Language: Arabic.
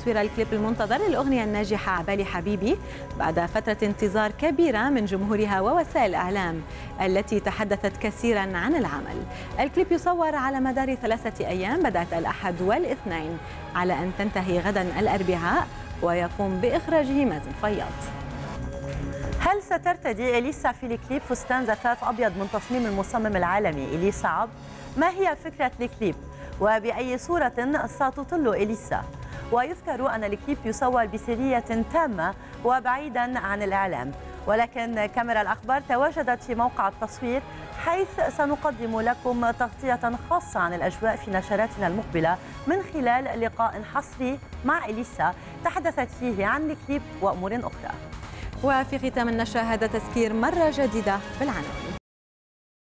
تصوير الكليب المنتظر للأغنية الناجحة عبالي حبيبي بعد فترة انتظار كبيرة من جمهورها ووسائل الإعلام التي تحدثت كثيرا عن العمل. الكليب يصور على مدار 3 أيام بدأت الأحد والاثنين على أن تنتهي غدا الأربعاء، ويقوم بإخراجه مازن فياض. هل سترتدي إليسا في الكليب فستان زفاف أبيض من تصميم المصمم العالمي إليسا عبد؟ ما هي فكرة الكليب؟ وبأي صورة ستطل إليسا؟ ويذكر أن الكليب يصور بسرية تامة وبعيدا عن الإعلام، ولكن كاميرا الأخبار تواجدت في موقع التصوير، حيث سنقدم لكم تغطية خاصة عن الأجواء في نشراتنا المقبلة من خلال لقاء حصري مع إليسا تحدثت فيه عن الكليب وأمور أخرى. وفي ختام النشرة هذا تذكير مرة جديدة بالعناوين.